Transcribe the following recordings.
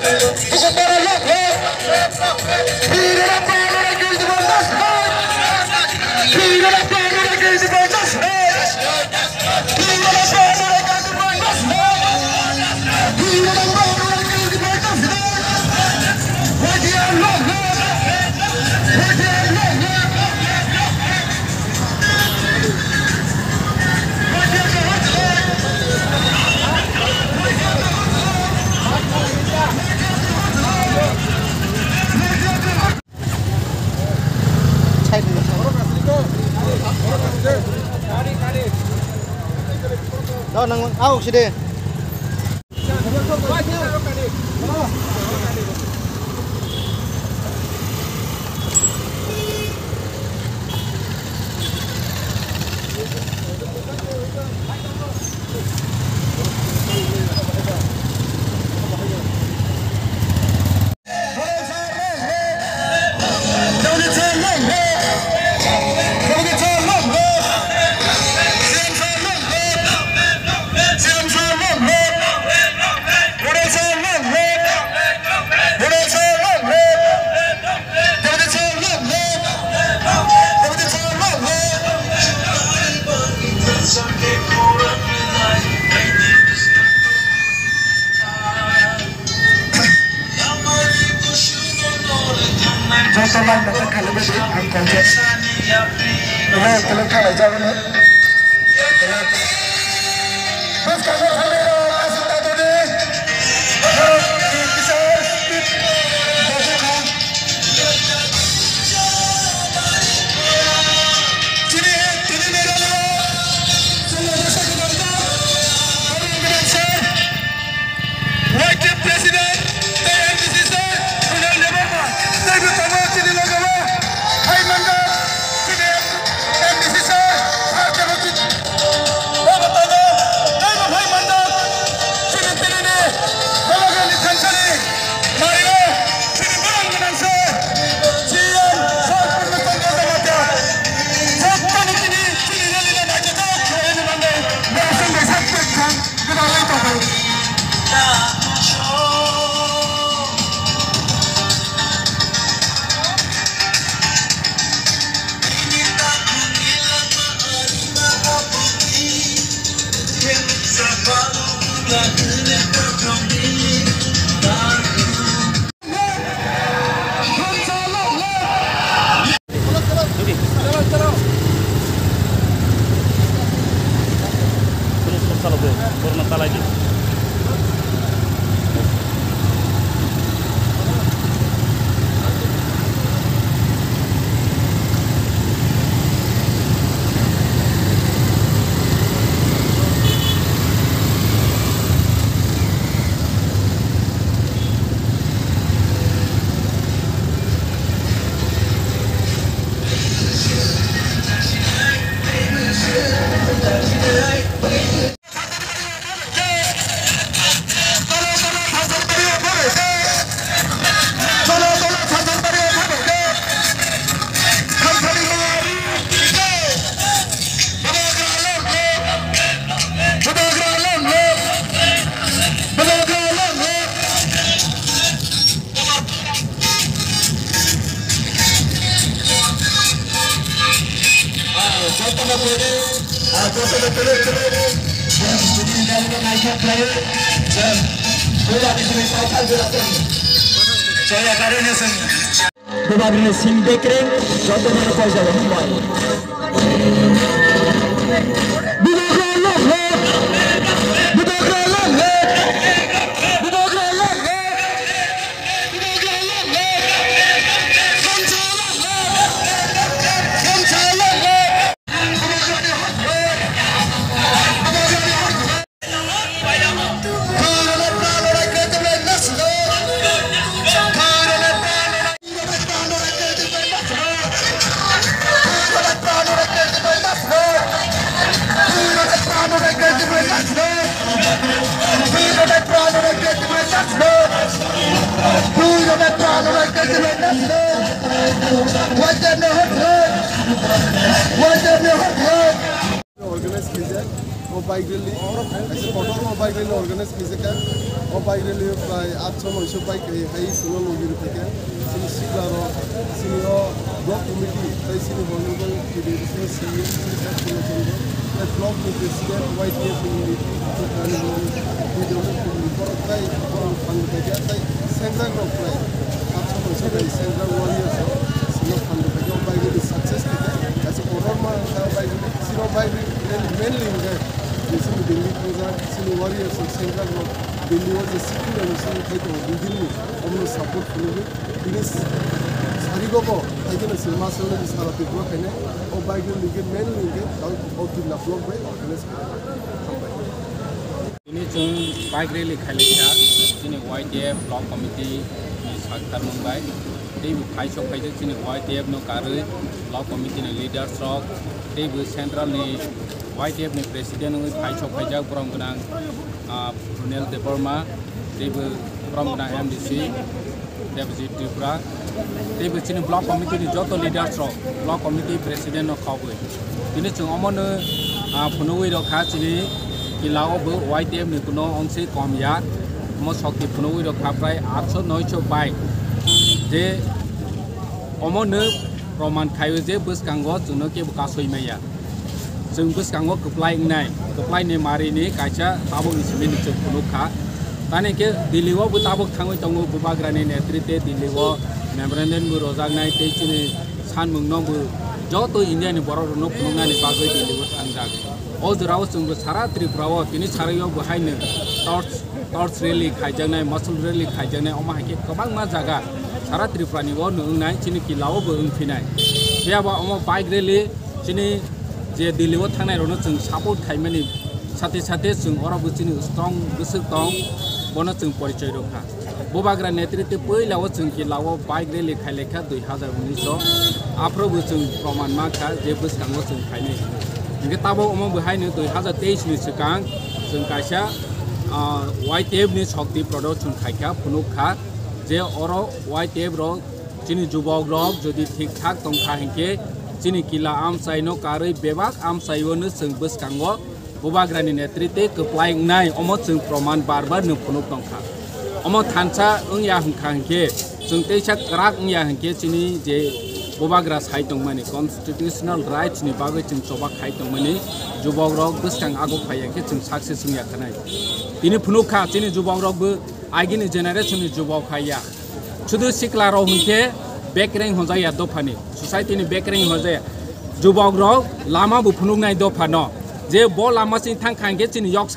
Đó nang au sini. Josolan datang kalau beri angkau jet. Kalau kalau jalan ni. Bos kalau kalau asal tahu ni. Bisa speed. Bukan. Tini merah. Semua masa kita. Hari ini saya. Wakil Presiden TTAADC sudah lepas. Saya bertemu Tini lagi. Hai manjak. TTAADC saya bertemu. Bapak tanya. Hai manjak. Tini ni. Bapak ni Tanzania. Mari Tini berang dengan saya. Sian. Saya pernah tanya sama dia. Saya tanya Tini ni nak jadi. Saya ni mana. Berasal dari Sabtu. Kita lihat apa. lagi. Probably sim dekring, jodoh mana kau jalan boy. Organize कीजिए o bike rally ऐसे kotor o bike rally organize किसे o bike rally by 800-900 bike hai sino logi rupeke sini siklaro sini o block committee tai sini honorable TTAADC sini the block president YTF community to kanun video for tai fund peke tai central group tai 800-900 tai central warriors sino fund peke o bike rally success peke ऐसे kotor ma bike rally sino bike rally mainly sini Delhi program sini warriors central group Delhi was a city and sini tai to Delhi हमने support करेंगे इस सारी को आई के ना cinema से उन्हें सारा पिक्चर करने और बाइक लेके मेन लेके और किला ब्लॉक में organize ini chung bike rally khaliya chini YTF block committee ni saktar mumbai dei bu phai chok phai chini YTF no karui block committee ni leader sok dei bu central ni YTF ni president ni phai chok phai jak prom gunang Brunel Deborma dei bu prom gunang MDC deputy Tripura dei bu chini block committee ni joto leader sok block committee president no khawui ini chung amon phunoi ro kha chini killa o YTF ni kuno onse kom ya mo shokti phunoi ro kha prai 800-900 bike je omone roman khayo je buskango juno ke buka soimaya jung buskango khwlai ni mari ni kacha tabo ni simin ni phunukha tane ke Delhi o bu tabo thangoi tongo bubagra ni netrite Delhi o memorandum bu rozak nai te chini sanmung no bu joto India ni borok no phununga ni bagoi Delhi o thangjak o jurao jung sara Tripura o tini sarayo bu haine torch rally khaijanai muscle rally khaijanai oma hake kabang ma jaga sara Tripura ni o nungnai chini killa o bu ungfinai beaba oma bike rally chini je Delhi o thangnai rono jung support khaimani sate jung ora bu chini strong gusuk tong bono jung porichoy rokha bobagra netritwe poila o jung killa o bike rally khailekha 2019 afro bu jung proman ma kha je buskango jung khainai inge tabo omo bu haine 2023 ni sikang jung kaisa YTF ni shokti production khaikha phunukha je oro YTF ro chini jubok rok jodi thik thak tongkha hinke chini killa amsai no karui bebak amsai o no jung buskango bobagrani netritwe khwlai nai omo jung proman barbar no phunuk tongkha omo thansa ungya hungkha hinke jung teisa krak ungya hinke chini je bobagra sai tongmani constitutional rights ni bagoi jung choba khai tongmani jubok rok buskang agok phaiyanke jung success ungya khanai tini phunukha chini jubok rok bu agini generation ni jubok khaya chudu sikla rok hunke backrank hojaya dofani society ni backrank hojaya jubok rok lama bu phunuknai dofano je bo lama sin thang khangke chini yok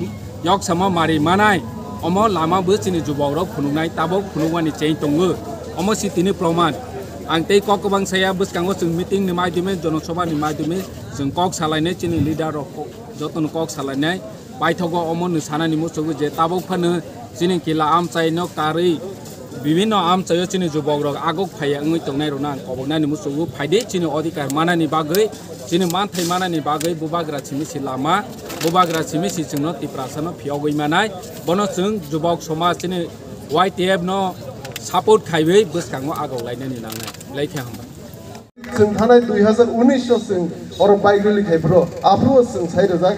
sama mari manai omo lama bu chini jubok rok phunuknai tabok phunukmani chain tongu omo si tini proman ang tei kok bang saya buskango jung meeting ni maidime jonosabha ni maidime jung kok salainai chini leader rok joton kok salainai paithogo omon sanani musugu je tabok phano chini killa amchai no karui bibhinno amchayo chini jubok rok agok phaya ngoi tongnai rona kobonani musugu phaide chini adhikar manani bagai chini manthai manani bagai bubagra chimi silama bubagra chimi si jungno tiprasano phiogoi manai bono jung jubok somaj chini YTF no support khaibai buskango agok lainani nangnai laikha hamba जों थानाय 2019 जों और bike rally खाइफ्रो आफ्रो जों साइरजाक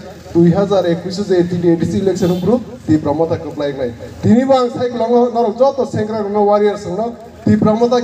2021 जे TTAADC election group ती प्रमोता खवलायनाय तिनि बां साइक लंग नरक जत सेंग्रा रंग वारियर संग ती प्रमोता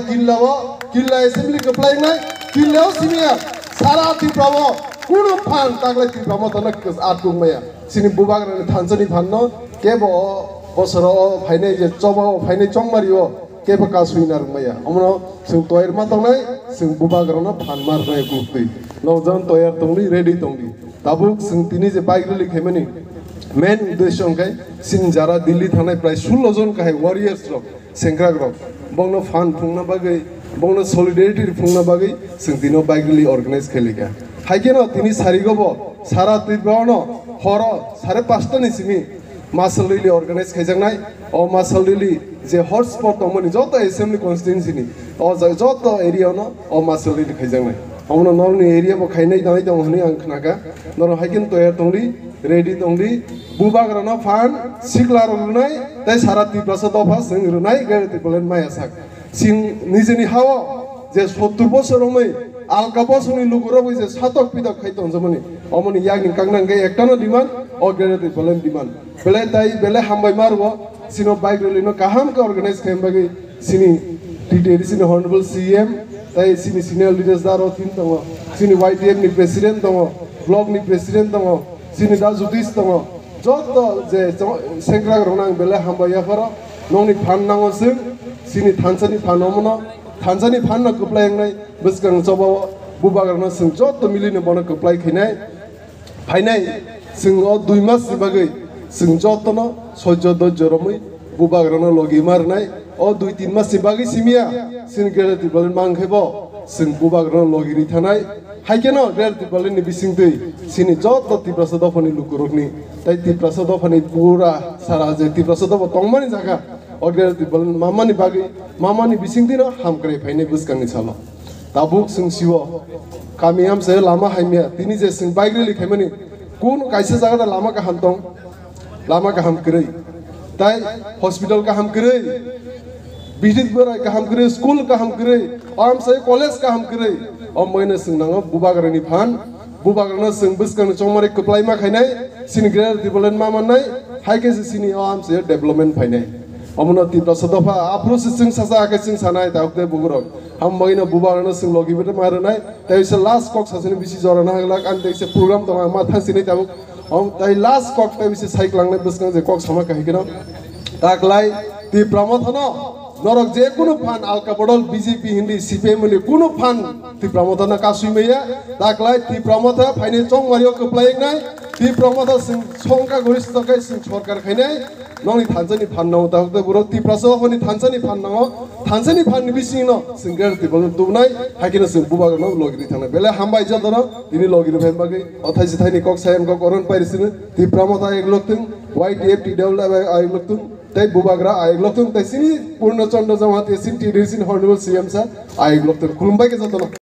किल्ला एसेंबली खवलायनाय किल्लाव सिमिया सारा ती प्रमो कुनु फान तागलाय ती प्रमोता नकस आतुंगमाया सिनि बुबाग्रानि थानसनि फाननो केबो बसरो फाइनाय जे चबो फाइनाय चंगमारियो केबो कासुइनार माया अमनो जों तयार मा तंनाय जों बुबाग्रानो फान मारनाय ग्रुपै नौजन तयार तंनि रेडी तंनि दाबु जों तिनि जे बाइक रैली खाइमानि मेन उद्देश्य अंकाय सिन जारा दिल्ली थानाय प्राय 16 जन काहे वारियर्स रक सेंग्रा रक बंगनो फान फुंना बागै बंगनो सलिडारिटी फुंना बागै जों दिनो बाइक रैली अर्गानाइज खालिगा हाइकेनो तिनि सारिगबो सारा त्रिपुरानो हर 5:30 नि सिमि मासल रैली अर्गानाइज खाइजांनाय अ मासल रैली जे हॉटस्पॉट दंमोन जत एसेंबली कन्स्टिट्युएंसी नि अ जत एरिया न अ मासल रैली खाइजांनाय हमनो नरनि एरिया बो खाइनाय दानाय दं होनि आं खोनागा नर हाइकेन तयार दंदि रेडी दंदि बुबाग्रानो फान सिगला रुनाय तै सारा त्रिपुरा दफा जों रुनाय गारि त्रिपुरान माया साक सिं निजेनि हाव जे 70 बोसोरावमै alkabosuni lugura boi je satok pidak khai ton jamani omoni yagin kangnang ge ektano demand o gerati bolen demand bele tai bele hambai marbo sino bike rally no kaham ka organize khaim bagi sini TTAADC ni honorable CM tai sini senior leaders daro tin tongo sini YTM ni president tongo block ni president tongo sini da judice tongo joto je sengra ronang bele hambai ya faro nongni phan nango sini thansani phan omono thansani phan na kuplai ngai buskang chobo bubagarna sing joto milini bono kuplai khinai phainai sing o 2 mas sibagai sing joto no sojo do joromui bubagarna logi marnai o 2-3 mas sibagi simia sing gerati bolen mangkhebo sing bubagarna logi ri thanai haikeno gerati bolen ni bisingtei sini joto tiprasado phani lukurokni tai tiprasado phani pura sara je tiprasado tongmani jaga orgerati bolen mamani bisingtino hamkre phainai buskangni chalo tabuk sing siwo kamiam se lama haimia tini je sing bike rally khaimani kun kaisa jaga lama ka hamtong lama ka ham krei tai hospital ka ham krei bidit berai ka ham krei school ka ham krei am se college ka ham krei om moina sing nang bubagarani phan bubagarna sing buskang chomare kuplai ma khainai sini gerati bolen mamanai haike sini am se development phainai amuna tiprasado pha apro sing sasa ka sing sanai taukte bugurok ham moina bubagarna sing logi bete maranai tai se last kok sasini bisi jorana hagla an dei se program tong ma thasini tabuk om tai last kok tai bisi cyclang ne buskang je kok sama kahikena taklai ti pramothano norok je kuno phan alka bodol BJP hindi CPM ni kuno phan ti pramothana kasuimeya taklai ti pramotha phaine chong mario kuplai ngai ti pramotha sing songka gorista kai sing sorkar khainai nongni thansani phan nau ta buro ti praso phani thansani phan nau thansani phan ni bising no singer ti bolon dubnai hakina sing bubagar no logiri thana bele hambai jadara tini logiri phan bagai othai sithai kok sayan kok oron pairisine ti pramotha ek loktung YTF TTAADC ay loktung tai bubagra ay loktung tai sini purna chanda jamati sin TTAADC honorable CM sa ay loktung khulumbai ke jatona